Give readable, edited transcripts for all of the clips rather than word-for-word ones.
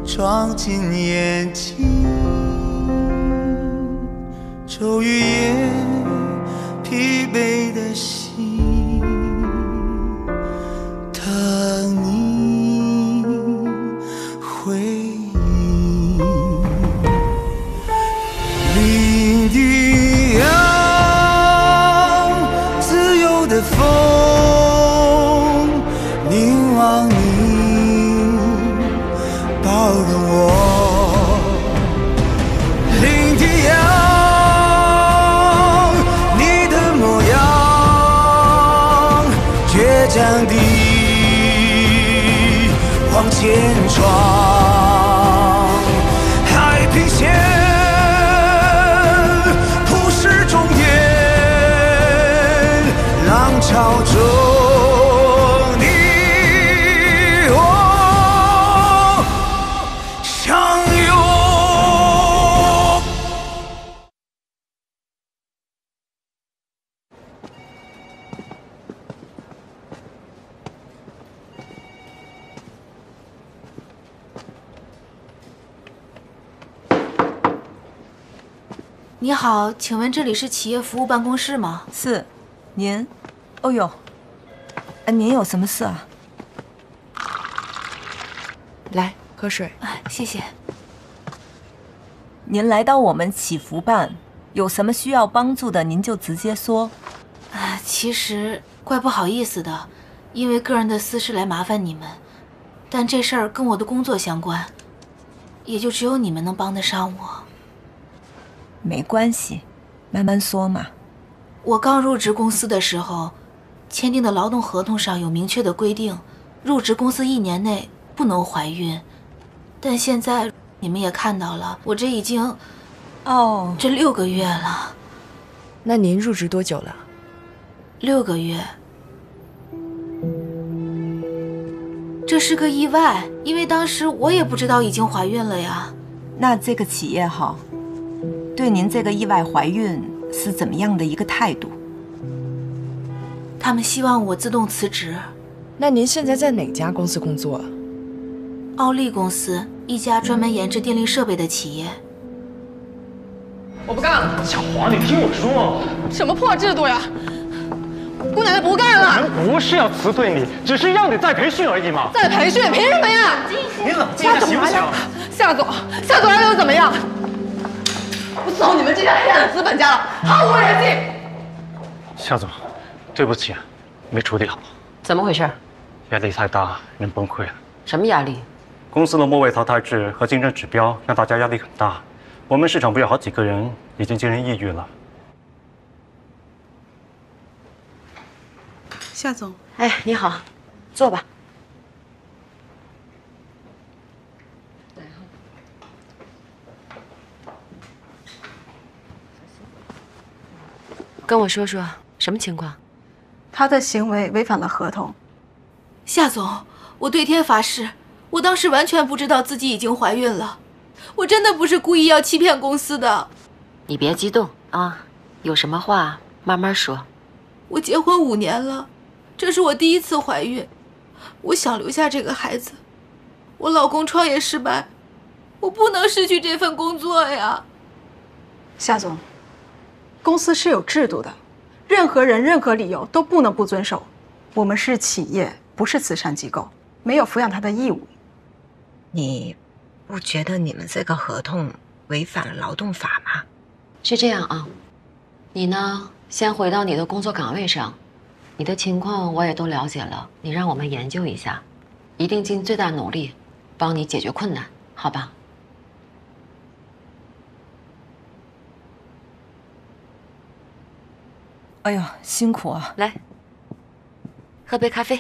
撞进眼睛，骤雨夜疲惫的心，等你回应。林地阳，自由的风，凝望你，包容我。林地阳，你的模样，倔强地往前闯，海平线铺是终点，浪潮中你我相拥。 你好，请问这里是企业服务办公室吗？ 是，您？哦呦，您有什么事啊？ 来，喝水。 哎，谢谢。 您来到我们企服办，有什么需要帮助的，您就直接说。 其实怪不好意思的，因为个人的私事来麻烦你们，但这事儿跟我的工作相关，也就只有你们能帮得上我。 没关系，慢慢说嘛。 我刚入职公司的时候，签订的劳动合同上有明确的规定，入职公司1年内不能怀孕。但现在你们也看到了，我这已经这6个月了。 那您入职多久了 ？6个月。这是个意外，因为当时我也不知道已经怀孕了呀。 那这个企业哈，对您这个意外怀孕是怎么样的一个态度？ 他们希望我自动辞职。 那您现在在哪家公司工作？ 奥利公司，一家专门研制电力设备的企业。 我不干了。小黄，你听我说。 什么破制度呀！姑奶奶不干了。 俺不是要辞退你，只是让你再培训而已嘛。 再培训？凭什么呀？ 你冷静一下行不行？ 夏总来了又怎么样？我走你们这些黑暗的资本家了，毫无人性！ 夏总，对不起，没处理好。 怎么回事？ 压力太大，人崩溃了。 什么压力？ 公司的末位淘汰制和竞争指标让大家压力很大。我们市场部有好几个人已经精神抑郁了。 夏总， 哎，你好，坐吧。跟我说说什么情况？ 他的行为违反了合同。 夏总，我对天发誓，我当时完全不知道自己已经怀孕了，我真的不是故意要欺骗公司的。 你别激动啊，有什么话慢慢说。 我结婚5年了，这是我第1次怀孕，我想留下这个孩子。我老公创业失败，我不能失去这份工作呀。 夏总，公司是有制度的，任何人任何理由都不能不遵守。我们是企业，不是慈善机构，没有抚养他的义务。 你不觉得你们这个合同违反了劳动法吗？ 是这样啊，你呢先回到你的工作岗位上，你的情况我也都了解了，你让我们研究一下，一定尽最大努力帮你解决困难，好吧？ 哎呦，辛苦啊！ 来，喝杯咖啡。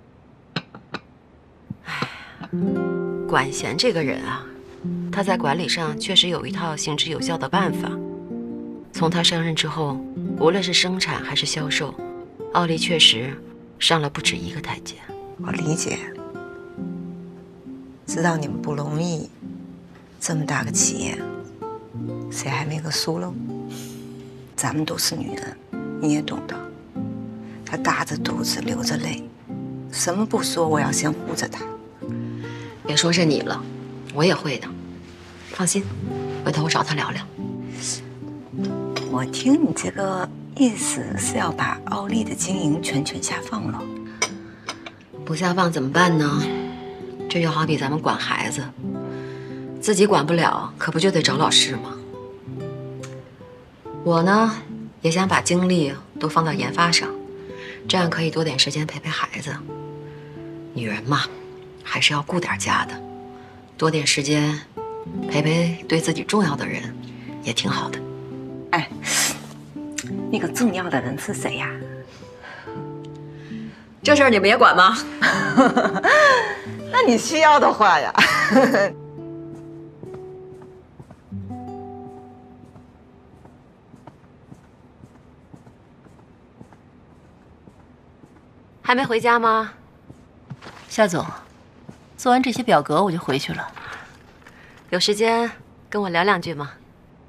哎，管弦这个人啊，他在管理上确实有一套行之有效的办法。从他上任之后，无论是生产还是销售，奥利确实上了不止1个台阶。 我理解，知道你们不容易，这么大个企业，谁还没个疏漏？咱们都是女人，你也懂得。她大着肚子流着泪，什么不说，我要先护着她。 别说是你了， 我也会的，放心，回头我找他聊聊。 我听你这个意思是要把奥利的经营全权下放了？ 不下放怎么办呢？这就好比咱们管孩子，自己管不了，可不就得找老师吗？我呢，也想把精力都放到研发上，这样可以多点时间陪陪孩子。女人嘛，还是要顾点家的，多点时间陪陪对自己重要的人，也挺好的。 哎，那个重要的人是谁呀？ 这事儿你们也管吗？ 那你需要的话呀。 还没回家吗？ 夏总，做完这些表格我就回去了。 有时间跟我聊两句吗？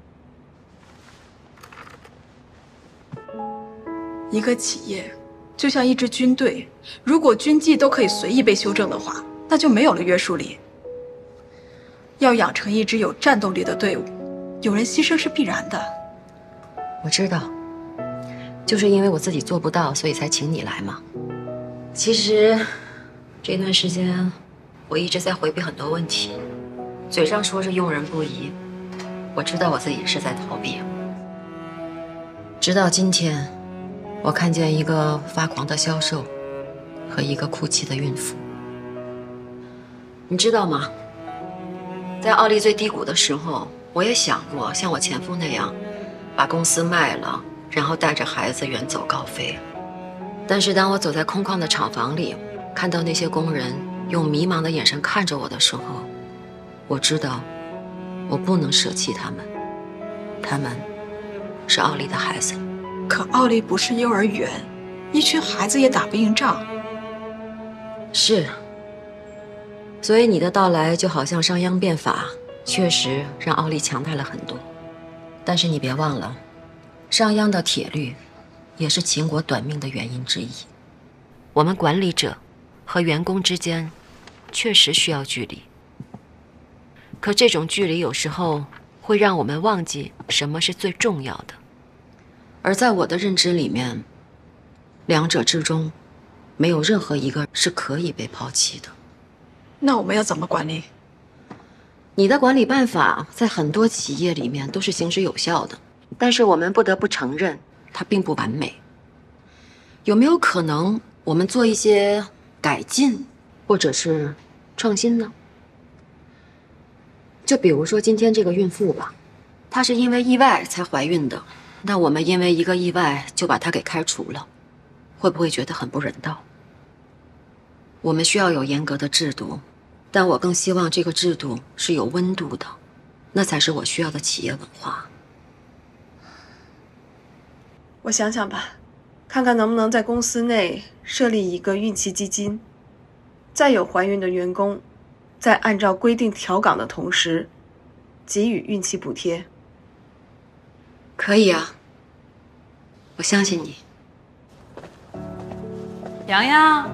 一个企业就像一支军队，如果军纪都可以随意被修正的话，那就没有了约束力。要养成一支有战斗力的队伍，有人牺牲是必然的。 我知道，就是因为我自己做不到，所以才请你来嘛。其实这段时间我一直在回避很多问题，嘴上说是用人不疑，我知道我自己是在逃避。直到今天，我看见一个发狂的销售和一个哭泣的孕妇。你知道吗？在奥利最低谷的时候，我也想过像我前夫那样，把公司卖了，然后带着孩子远走高飞。但是当我走在空旷的厂房里，看到那些工人用迷茫的眼神看着我的时候，我知道我不能舍弃他们，他们是奥利的孩子。 可奥利不是幼儿园，一群孩子也打不赢仗。 是，所以你的到来就好像商鞅变法，确实让奥利强大了很多。但是你别忘了，商鞅的铁律也是秦国短命的原因之一。我们管理者和员工之间确实需要距离，可这种距离有时候会让我们忘记什么是最重要的。而在我的认知里面，两者之中没有任何一个是可以被抛弃的。 那我们要怎么管理？ 你的管理办法在很多企业里面都是行之有效的，但是我们不得不承认它并不完美。有没有可能我们做一些改进或者是创新呢？就比如说今天这个孕妇吧，她是因为意外才怀孕的，那我们因为一个意外就把她给开除了，会不会觉得很不人道？我们需要有严格的制度，但我更希望这个制度是有温度的，那才是我需要的企业文化。 我想想吧，看看能不能在公司内设立一个孕期基金，在有怀孕的员工，在按照规定调岗的同时，给予孕期补贴。 可以啊，我相信你。 洋洋，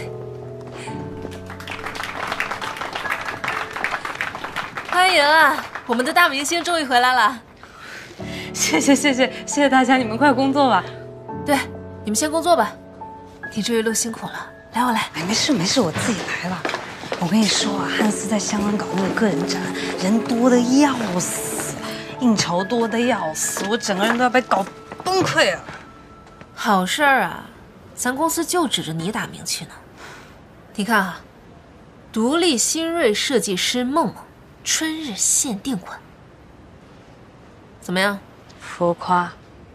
欢迎啊！我们的大明星终于回来了。 谢谢大家，你们快工作吧。 对，你们先工作吧。你这一路辛苦了，来我来。 哎，没事，我自己来了。我跟你说啊，汉斯在香港搞那个个人展，人多的要死，应酬多的要死，我整个人都要被搞崩溃了。 好事儿啊，咱公司就指着你打名气呢。你看啊，独立新锐设计师梦梦春日限定款，怎么样？ 浮夸。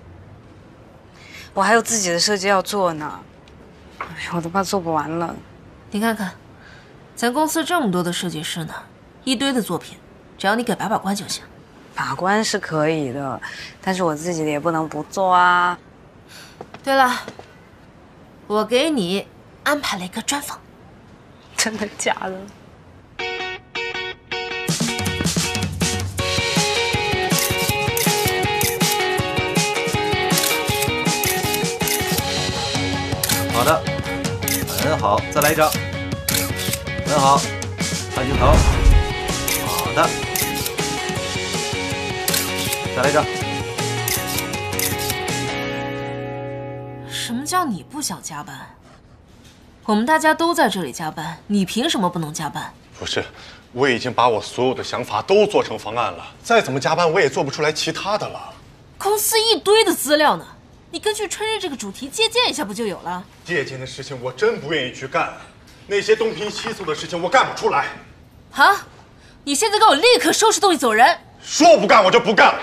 我还有自己的设计要做呢，哎，我都怕做不完了。 你看看，咱公司这么多的设计师呢，一堆的作品，只要你给把关就行。 把关是可以的，但是我自己的也不能不做啊。 对了，我给你安排了一个专访。 真的假的？ 好的，很好，再来一张，很好，看镜头， 好的，再来一张。 什么叫你不想加班？我们大家都在这里加班，你凭什么不能加班？ 不是，我已经把我所有的想法都做成方案了，再怎么加班我也做不出来其他的了。 公司一堆的资料呢，你根据春日这个主题借鉴一下不就有了？ 借鉴的事情我真不愿意去干，那些东拼西凑的事情我干不出来。 好，你现在给我立刻收拾东西走人！ 说不干我就不干。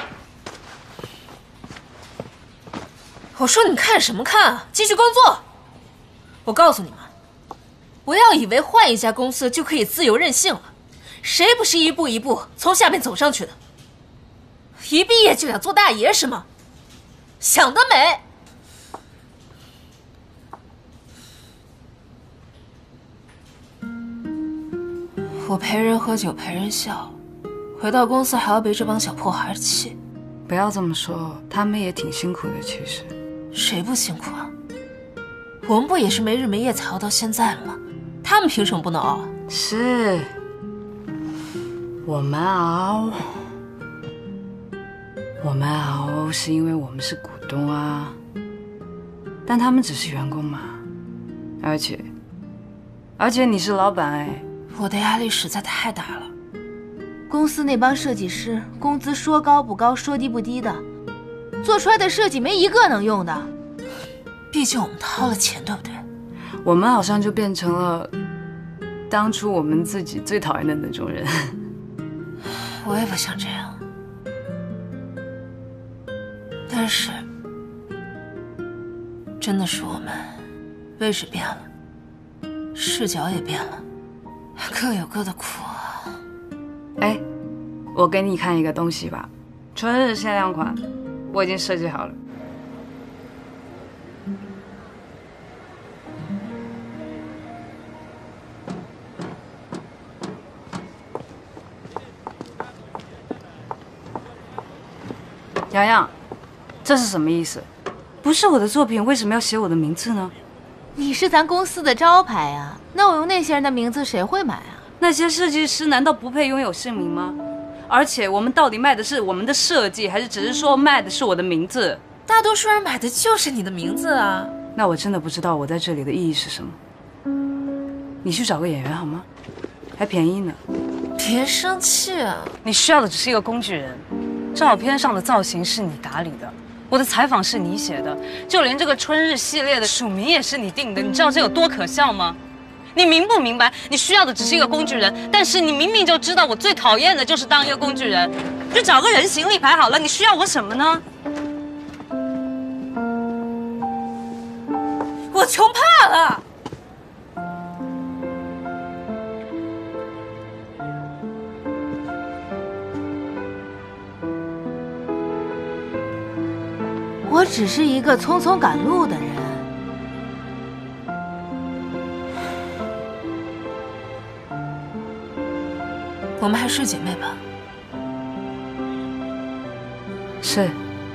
我说你看什么看啊？继续工作！我告诉你们，不要以为换一家公司就可以自由任性了，谁不是一步一步从下面走上去的？一毕业就想做大爷是吗？想得美！我陪人喝酒陪人笑，回到公司还要被这帮小破孩气。 不要这么说，他们也挺辛苦的，其实。 谁不辛苦啊？我们不也是没日没夜才熬到现在了吗？他们凭什么不能熬啊？ 是，我们熬是因为我们是股东啊，但他们只是员工嘛。而且你是老板哎。 我的压力实在太大了。 公司那帮设计师工资说高不高，说低不低的，做出来的设计没一个能用的。 毕竟我们掏了钱，对不对？ 我们好像就变成了当初我们自己最讨厌的那种人。 我也不想这样，但是真的是我们位置变了，视角也变了，各有各的苦啊。 哎，我给你看一个东西吧，春日限量款，我已经设计好了。洋洋，这是什么意思？不是我的作品，为什么要写我的名字呢？ 你是咱公司的招牌啊，那我用那些人的名字谁会买啊？ 那些设计师难道不配拥有姓名吗？而且我们到底卖的是我们的设计，还是只是说卖的是我的名字？ 大多数人买的就是你的名字啊。 那我真的不知道我在这里的意义是什么。你去找个演员好吗？还便宜呢。 别生气啊！ 你需要的只是一个工具人。照片上的造型是你打理的，我的采访是你写的，就连这个春日系列的署名也是你定的。你知道这有多可笑吗？你明不明白？你需要的只是一个工具人，但是你明明就知道我最讨厌的就是当一个工具人。就找个人形立牌好了，你需要我什么呢？ 我穷怕了。 我只是一个匆匆赶路的人。 我们还是姐妹吧？ 是。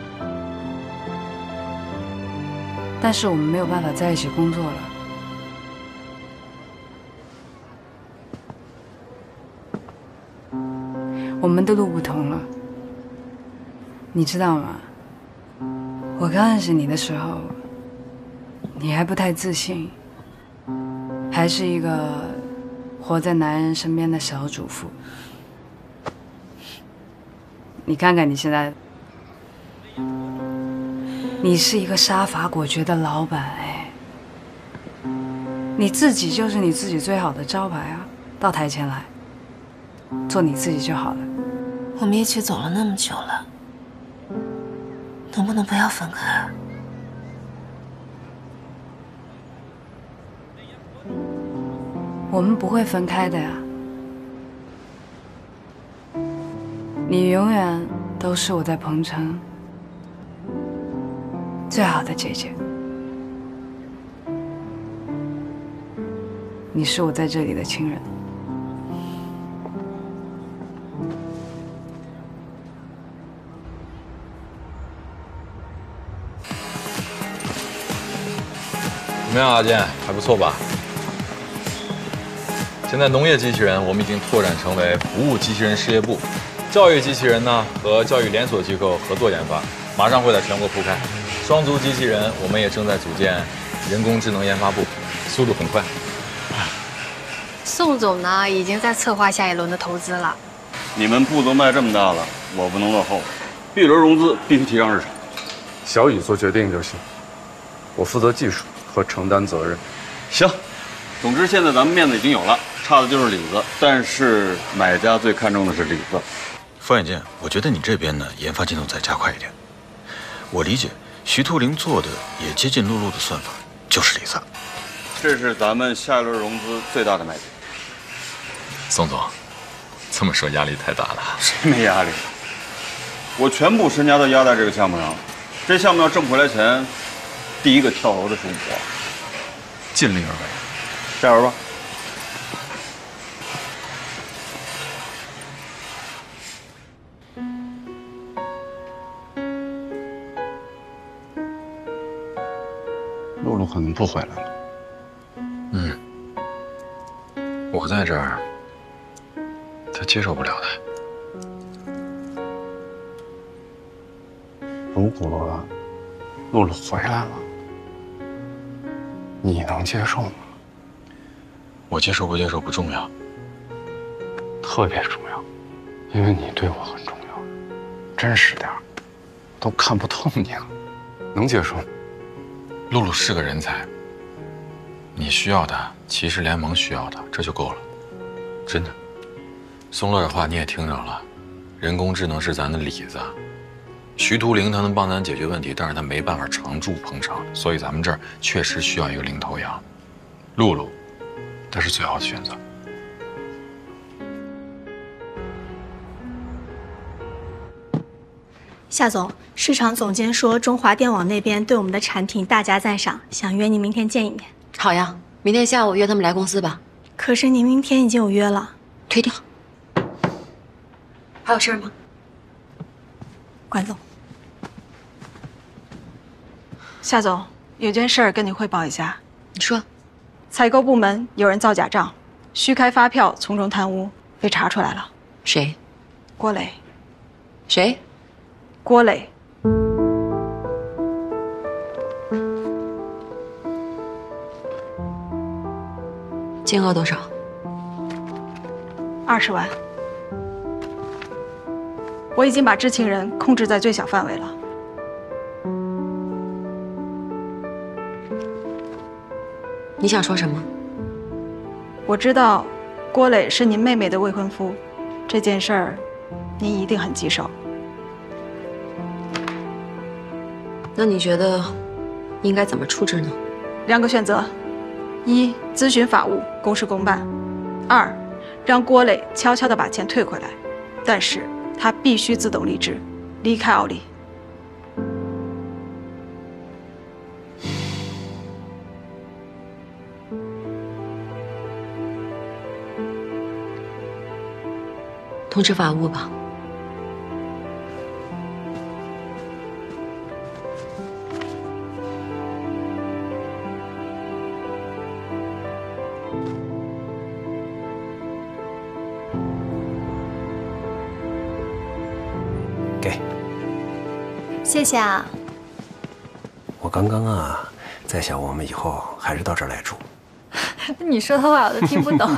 但是我们没有办法在一起工作了。我们的路不同了。你知道吗？我刚认识你的时候，你还不太自信，还是一个活在男人身边的小主妇。你看看你现在，你是一个杀伐果决的老板哎，你自己就是你自己最好的招牌啊！到台前来，做你自己就好了。 我们一起走了那么久了。能不能不要分开？ 我们不会分开的呀。你永远都是我在鹏城最好的姐姐。你是我在这里的亲人。 怎么样，阿健，还不错吧？ 现在农业机器人我们已经拓展成为服务机器人事业部，教育机器人呢和教育连锁机构合作研发，马上会在全国铺开。双足机器人我们也正在组建人工智能研发部，速度很快。 宋总呢，已经在策划下一轮的投资了。 你们部都迈这么大了，我不能落后。B轮融资必须提上日程。 小雨做决定就行，我负责技术和承担责任。 行，总之现在咱们面子已经有了，差的就是里子。但是买家最看重的是里子。 方远见，我觉得你这边呢研发进度再加快一点。我理解徐图灵做的也接近露露的算法，就是里子。 这是咱们下一轮融资最大的卖点。 宋总，这么说压力太大了。 谁没压力？我全部身家都压在这个项目上，这项目要挣回来钱，第一个跳楼的是我。 尽力而为， 加油吧！ 露露可能不回来了。 我在这儿，他接受不了的。 如果露露回来了，你能接受吗？ 我接受不接受不重要， 特别重要，因为你对我很重要。真实点儿，都看不透你了，能接受吗？ 露露是个人才，你需要的，骑士联盟需要的，这就够了，真的。宋乐的话你也听着了，人工智能是咱的里子。徐图灵他能帮咱解决问题，但是他没办法常驻捧场，所以咱们这儿确实需要一个领头羊。露露，她是最好的选择。 夏总，市场总监说中华电网那边对我们的产品大加赞赏，想约您明天见一面。 好呀，明天下午约他们来公司吧。 可是您明天已经有约了， 推掉。还有事吗？ 管总， 夏总，有件事儿跟你汇报一下。 你说， 采购部门有人造假账，虚开发票，从中贪污，被查出来了。 谁？ 郭磊。 谁？ 郭磊。 金额多少 ？20万。我已经把知情人控制在最小范围了。 你想说什么？ 我知道，郭磊是您妹妹的未婚夫，这件事儿，您一定很棘手。 那你觉得应该怎么处置呢 ？2个选择：一，咨询法务，公事公办；二，让郭磊悄悄地把钱退回来，但是他必须自动离职，离开奥利。 通知法务吧。 给。 谢谢啊。 我刚刚啊，在想我们以后还是到这儿来住。 你说的话我都听不懂。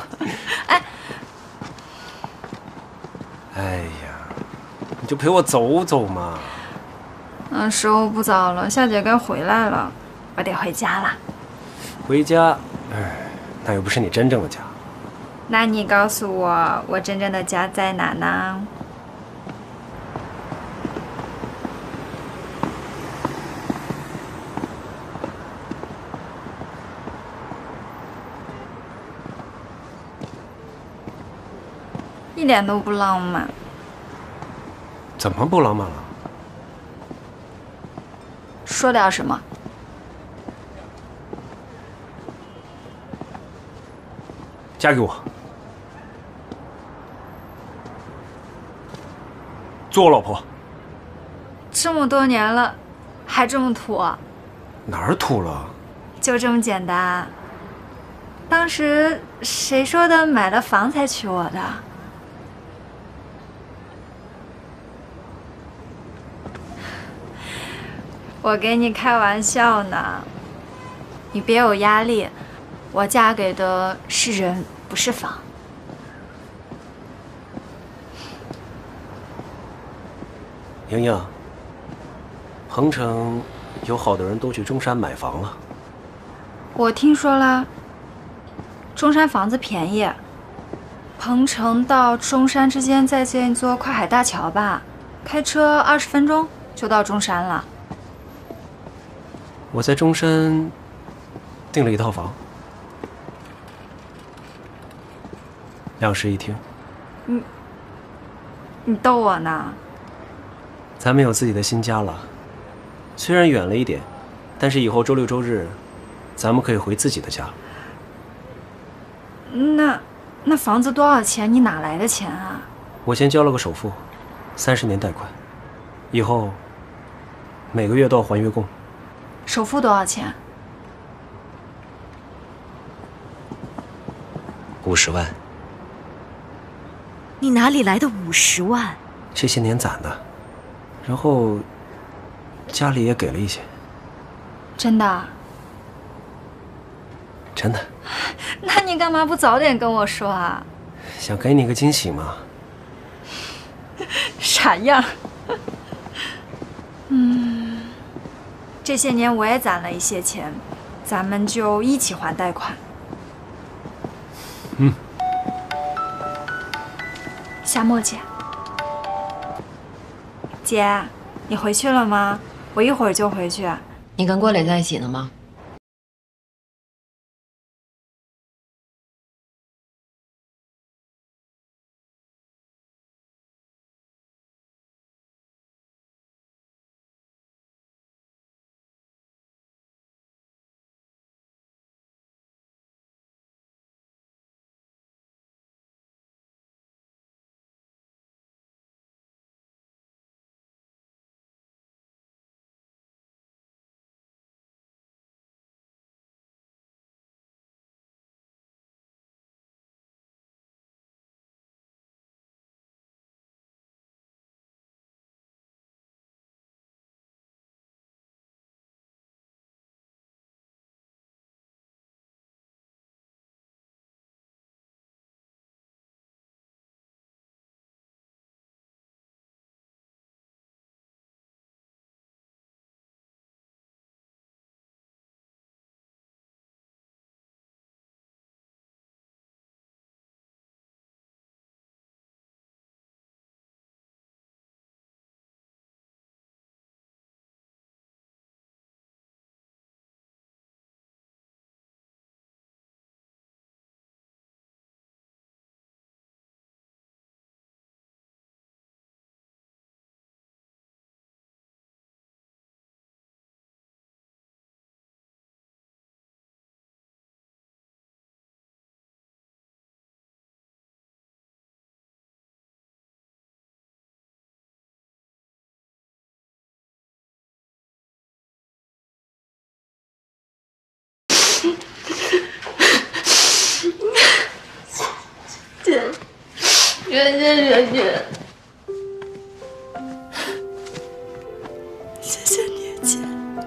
哎呀，你就陪我走走嘛。 时候不早了，夏姐该回来了， 我得回家了。 回家？哎，那又不是你真正的家。 那你告诉我，我真正的家在哪呢？一点都不浪漫。 怎么不浪漫了？ 说点什么？ 嫁给我，做我老婆。 这么多年了，还这么土？ 哪儿土了？ 就这么简单。 当时谁说的买了房才娶我的？我给你开玩笑呢，你别有压力。我嫁给的是人，不是房。 莹莹，彭城有好多人都去中山买房了。 我听说了，中山房子便宜，彭城到中山之间再建一座跨海大桥吧，开车20分钟就到中山了。 我在中山订了一套房，2室1厅。 你逗我呢？ 咱们有自己的新家了，虽然远了一点，但是以后周6周日，咱们可以回自己的家。 那房子多少钱？你哪来的钱啊？ 我先交了个首付，30年贷款，以后每个月都要还月供。 首付多少钱 ？50万。 你哪里来的50万？ 这些年攒的，然后家里也给了一些。 真的？ 真的。 那你干嘛不早点跟我说啊？ 想给你个惊喜嘛。 傻样。这些年我也攒了一些钱，咱们就一起还贷款。夏沫姐，姐，你回去了吗？我一会儿就回去。 你跟郭磊在一起呢吗？ 姐， 谢谢你，姐。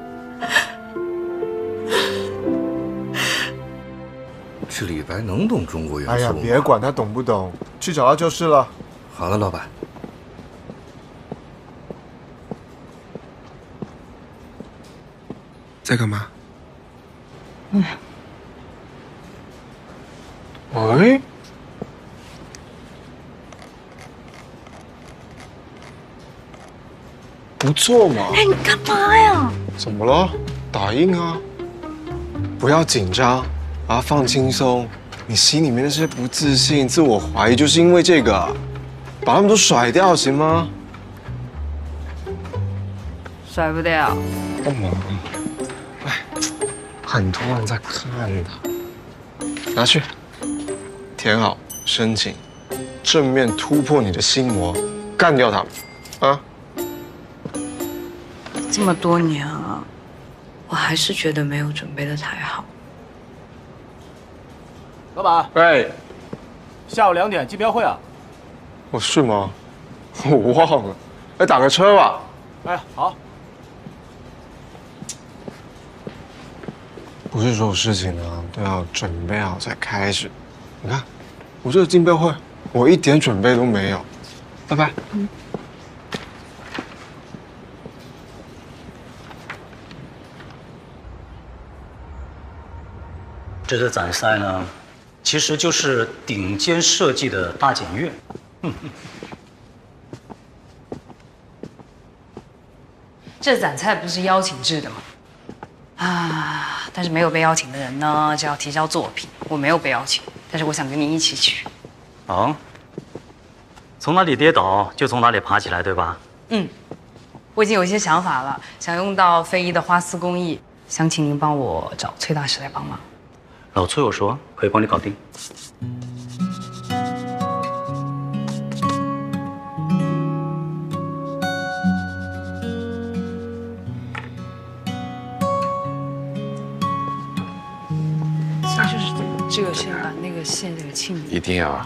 这李白能懂中国元素吗？ 哎呀，别管他懂不懂，去找他就是了。 好了，老板。 在干嘛？喂？不错嘛。 哎，你干嘛呀？ 怎么了？打印啊。不要紧张啊，放轻松。你心里面那些不自信、自我怀疑，就是因为这个，把他们都甩掉，行吗？ 甩不掉。 干嘛？哎，很多人在看他。拿去，填好申请，正面突破你的心魔，干掉他们，啊！ 这么多年啊，我还是觉得没有准备的太好。 老板。 喂， 下午2点竞标会啊？ 哦，是吗？我忘了。哎，打个车吧。 哎，好。 不是所有事情呢都要准备好才开始。你看，我这个竞标会，我一点准备都没有。拜拜。 这个展赛呢，其实就是顶尖设计的大检阅。 这展赛不是邀请制的吗？啊，但是没有被邀请的人呢，就要提交作品。我没有被邀请，但是我想跟你一起去。 哦，从哪里跌倒就从哪里爬起来，对吧？ 嗯，我已经有一些想法了，想用到非遗的花丝工艺，想请您帮我找崔大师来帮忙。 老崔有说可以帮你搞定。 所以就是这个先把那个线这个沁一定要啊！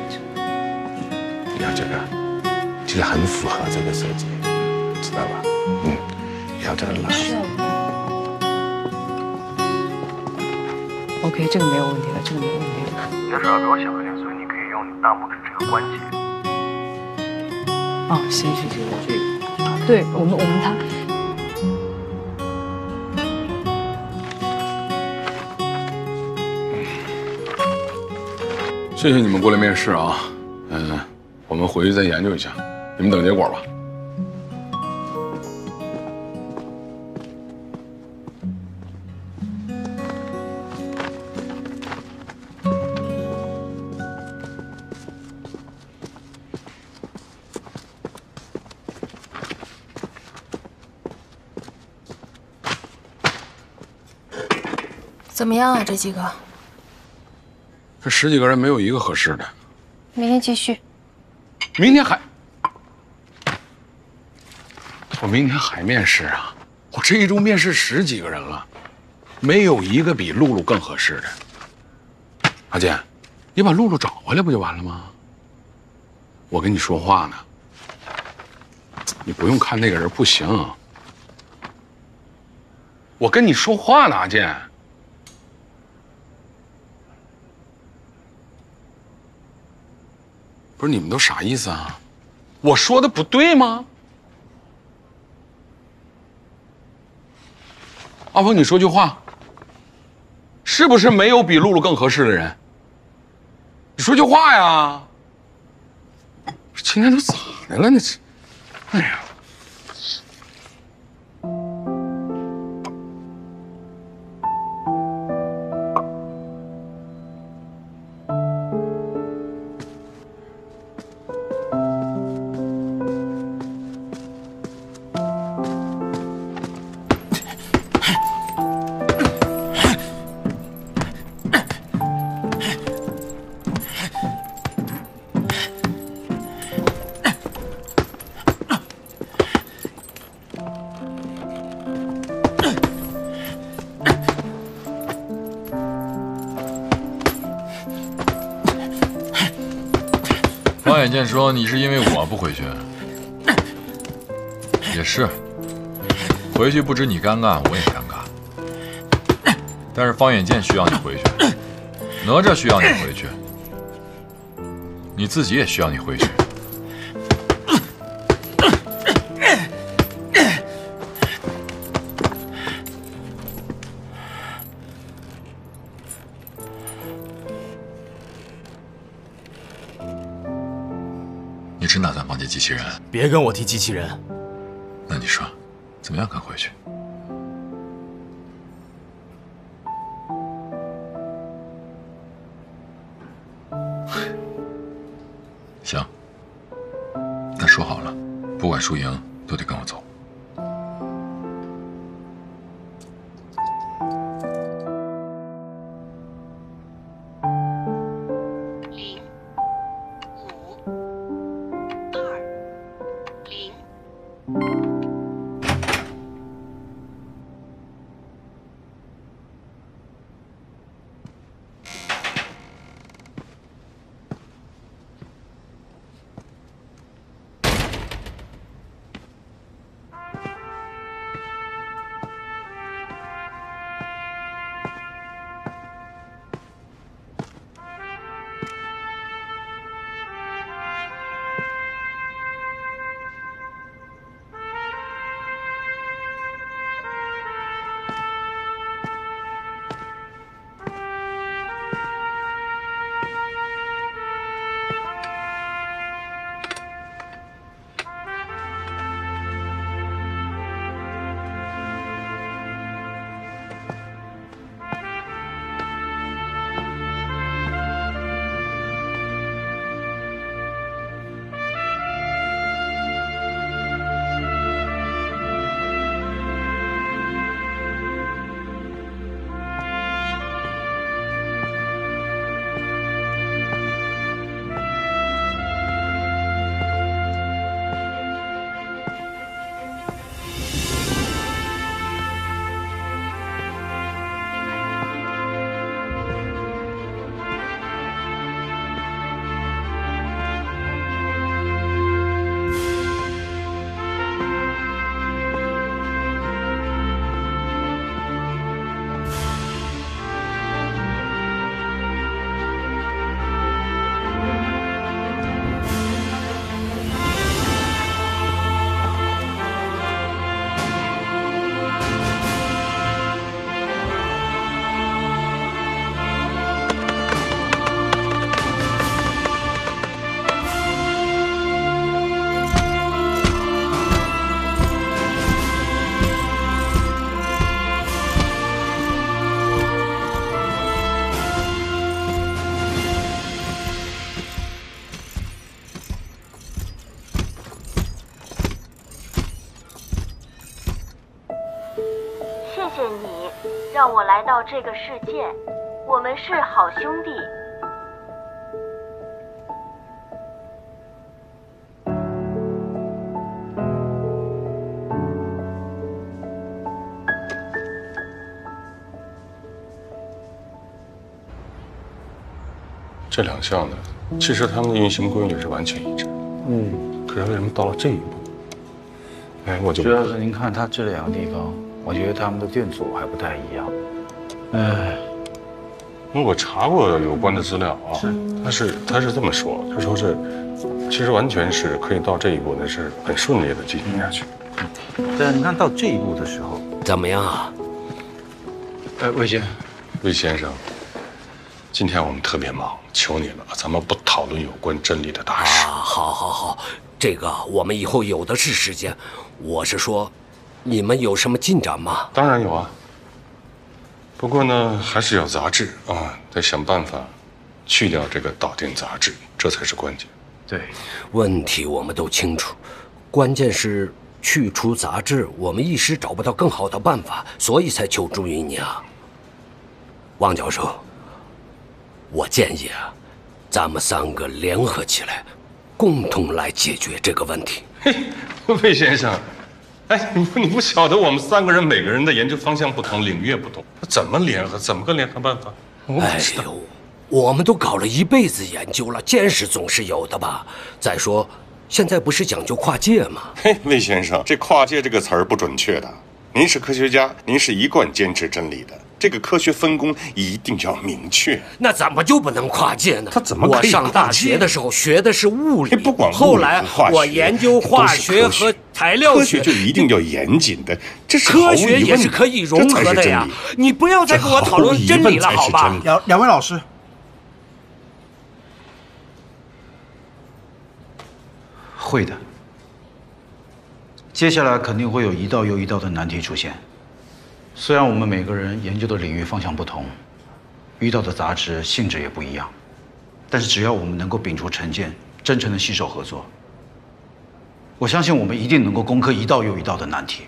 你要这个，其实很符合这个设计，知道吧？嗯，要这个拉。 OK， 这个没有问题了，这个没有问题了。 你的手要比我小一点，所以你可以用你大拇指这个关节。 哦，行，这个，对我们他。 谢谢你们过来面试啊，我们回去再研究一下，你们等结果吧。 怎么样啊，这几个？ 这10几个人没有一个合适的。 明天继续。 明天还？我明天还面试啊！我这一周面试10几个人了，没有一个比露露更合适的。阿健，你把露露找回来不就完了吗？我跟你说话呢，你不用看那个人不行。我跟你说话呢，阿健。不是你们都啥意思啊？我说的不对吗？阿峰，你说句话，是不是没有比露露更合适的人？你说句话呀！今天都咋的了？那是，哎呀！ 方远见说你是因为我不回去，也是，回去不止你尴尬，我也尴尬。但是方远见需要你回去，哪吒需要你回去，你自己也需要你回去。你真打算放弃机器人？ 别跟我提机器人。 那你说，怎么样肯回去？行，那说好了，不管输赢都得跟我走。 你让我来到这个世界，我们是好兄弟。 这两项呢，其实他们的运行规律是完全一致。可是为什么到了这一步？哎，我就主要是您看它这两个地方，我觉得他们的电阻还不太一样。 我查过有关的资料啊，他是这么说，他说是，其实完全是可以到这一步的，是很顺利的进行下去。 但你看到这一步的时候， 怎么样啊？ 魏先生，今天我们特别忙，求你了，咱们不讨论有关真理的大事。 好，这个我们以后有的是时间。我是说，你们有什么进展吗？ 当然有啊。不过呢，还是要杂质啊，得想办法去掉这个导电杂质，这才是关键。 对， 问题我们都清楚，关键是去除杂质，我们一时找不到更好的办法，所以才求助于你啊。王教授，我建议啊，咱们3个联合起来，共同来解决这个问题。 魏先生，哎，你不晓得我们3个人每个人的研究方向不同，领域也不同，怎么联合？怎么个联合办法？ 哎呦，我们都搞了一辈子研究了，见识总是有的吧？再说，现在不是讲究跨界吗？ 嘿，魏先生，这跨界这个词儿不准确的。您是科学家，您是一贯坚持真理的。这个科学分工一定要明确。 那怎么就不能跨界呢？ 他怎么可以跨界？ 我上大学的时候学的是物理， 不管物理后来我研究化学和材料学。 科学就一定要严谨的，这是科学也是可以融合的呀。你不要再跟我讨论真理了，好吧？ 两位老师， 会的。接下来肯定会有一道又一道的难题出现。虽然我们每个人研究的领域方向不同，遇到的杂质性质也不一样，但是只要我们能够摒除成见，真诚的携手合作，我相信我们一定能够攻克一道又一道的难题。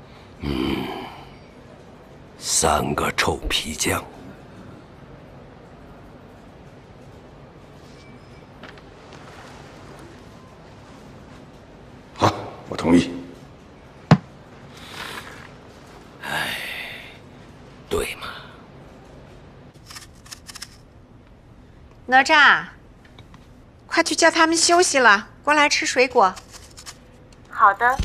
3个臭皮匠。 好，我同意。 对嘛？ 哪吒，快去叫他们休息了，过来吃水果。 好的。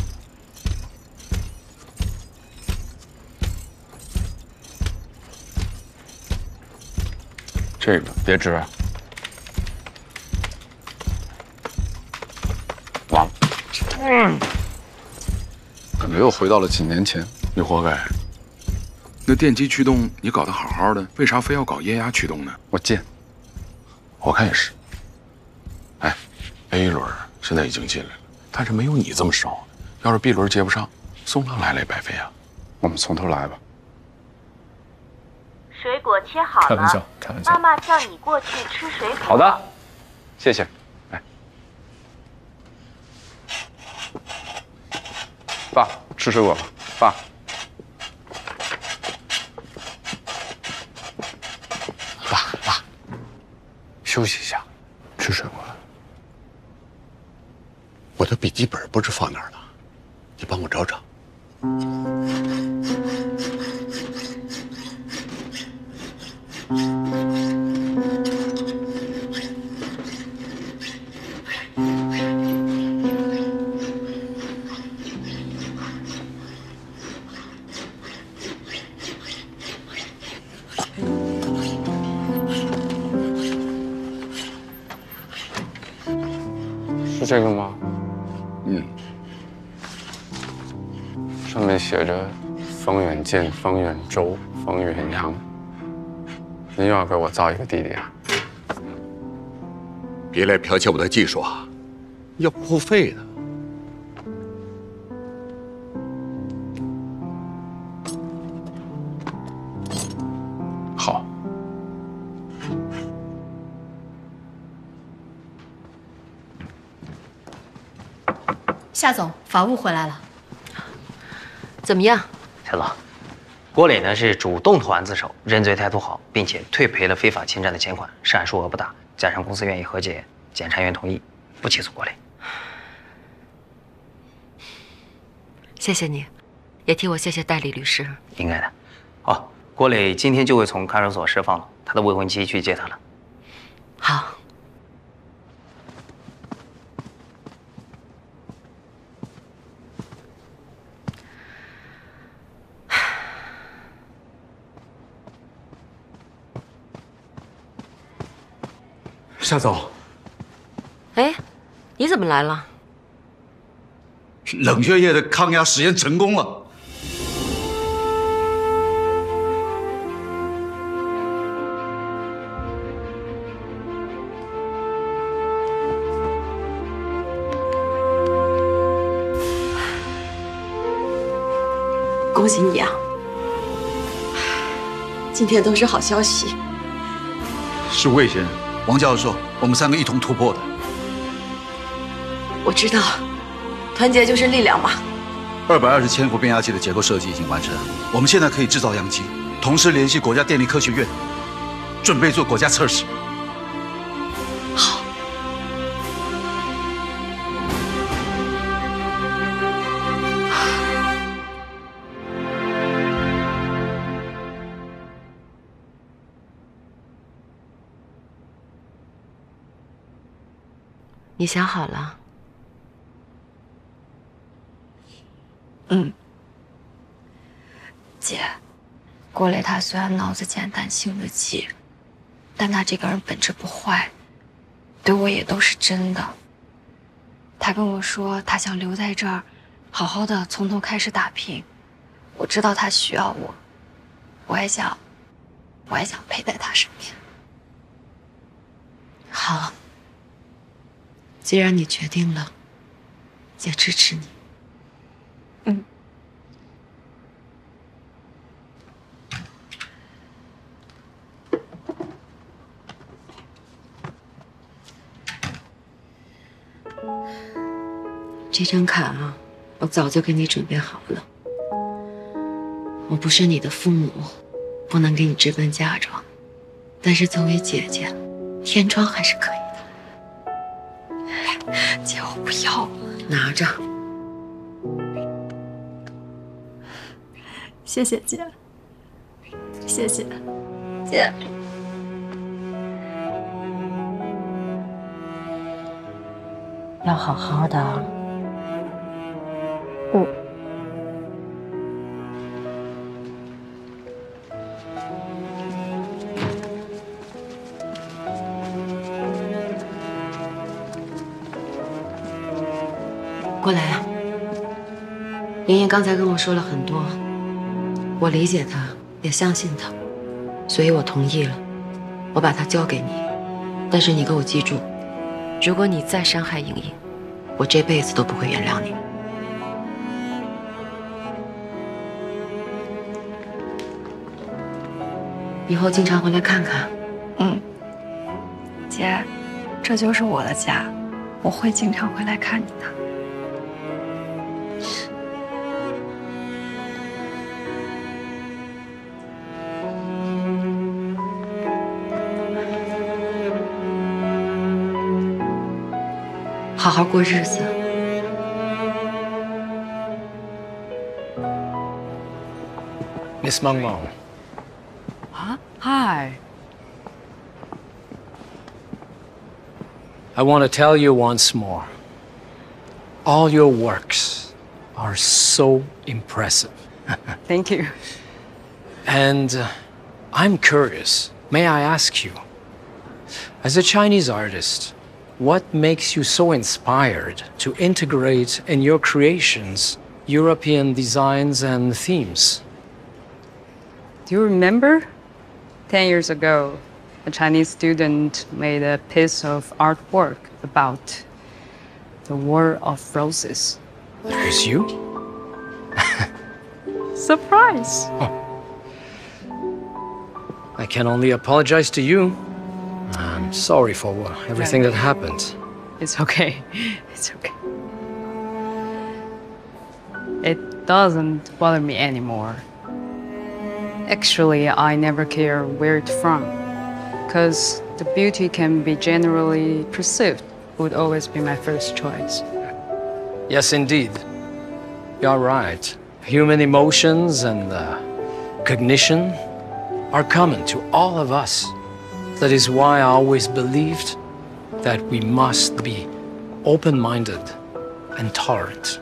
这个别吃啊。完了。 感觉又回到了几年前。 你活该。 那电机驱动你搞得好好的，为啥非要搞液压驱动呢？ 我见，我看也是。哎 ，A 轮现在已经进来了，但是没有你这么烧。要是 B 轮接不上，宋乐来了也白费啊。 我们从头来吧。 水果切好了， 开玩笑，开玩笑。 妈妈叫你过去吃水果。 好的，谢谢。哎，爸，吃水果吧，爸。 爸，休息一下，吃水果。 我的笔记本不知放哪儿了，你帮我找找。 是这个吗？上面写着“方远见、方远舟、方远洋”。您又要给我造一个弟弟啊？ 别来剽窃我的技术啊，要不付费的。 好。 夏总，法务回来了。 怎么样？ 夏总， 郭磊呢是主动投案自首，认罪态度好，并且退赔了非法侵占的钱款，涉案数额不大，加上公司愿意和解，检察院同意不起诉郭磊。 谢谢你，也替我谢谢代理律师。 应该的。哦，郭磊今天就会从看守所释放了，他的未婚妻去接他了。 好。 夏总， 哎，你怎么来了？ 冷血液的抗压实验成功了。 恭喜你啊！今天都是好消息。 是魏先生、王教授，我们3个一同突破的。 我知道，团结就是力量嘛。 220千伏变压器的结构设计已经完成，我们现在可以制造阳机，同时联系国家电力科学院，准备做国家测试。 好。你想好了？ 姐，郭磊他虽然脑子简单性子急，但他这个人本质不坏，对我也都是真的。他跟我说他想留在这儿，好好的从头开始打拼。我知道他需要我，我也想陪在他身边。 好，既然你决定了，姐支持你。这张卡啊，我早就给你准备好了。我不是你的父母，不能给你置办嫁妆，但是作为姐姐，添妆还是可以的。姐，我不要。 拿着。 谢谢姐，谢谢姐。 要好好的。过来啊！妍妍刚才跟我说了很多，我理解她，也相信她，所以我同意了，我把她交给你。但是你给我记住，如果你再伤害莹莹，我这辈子都不会原谅你。以后经常回来看看。 姐，这就是我的家，我会经常回来看你的。 好好过日子。 Miss Meng Meng. Huh? Hi. I want to tell you once more. All your works are so impressive. Thank you. And I'm curious, may I ask you, as a Chinese artist, what makes you so inspired to integrate in your creations European designs and themes? Do you remember? 10 years ago, a Chinese student made a piece of artwork about the War of Roses. It was you? Surprise! I can only apologize to you. I'm sorry for everything that happened. It's okay. It's okay. It doesn't bother me anymore. Actually, I never care where it's from, because the beauty can be generally perceived would always be my first choice. Yes, indeed. You're right. Human emotions and cognition are common to all of us. That is why I always believed that we must be open-minded and tolerant.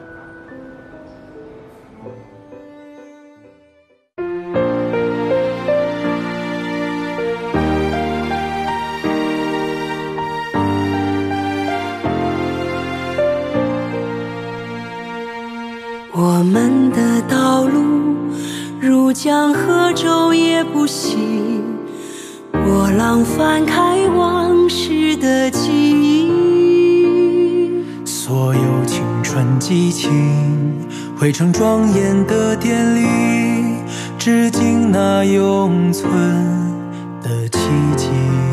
我们的道路如江河，昼夜不息。波浪翻开往事的记忆， 所有青春激情汇成庄严的典礼，致敬那永存的奇迹。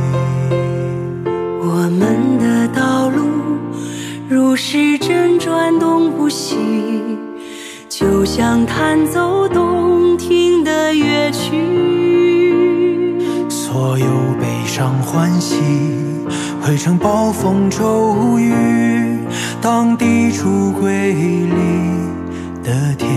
我们的道路如时针转动不息，就像弹奏动听的乐曲， 所有悲伤欢喜汇成暴风骤雨，当地处瑰丽的天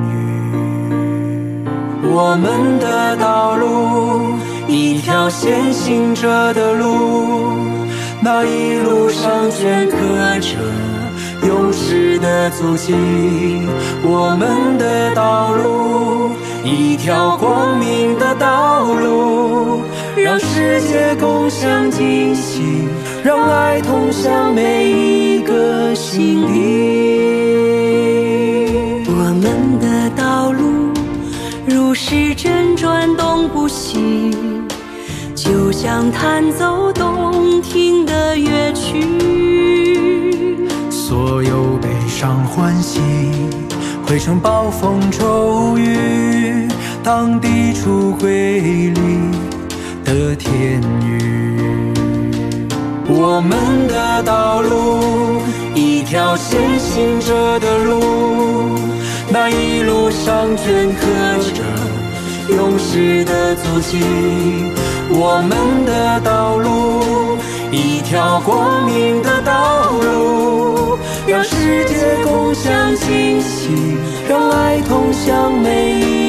宇。我们的道路，一条先行者的路，那一路上镌刻着勇士的足迹。我们的道路，一条光明的道路，让世界共享惊喜，让爱通向每一个心底。 我们的道路如时针转动不息，就像弹奏动听的乐曲， 所有悲伤欢喜汇成暴风骤雨，当地处瑰丽的天宇。我们的道路，一条先行者的路，那一路上镌刻着勇士的足迹。我们的道路，一条光明的道路，让世界共享惊喜，让爱通向每一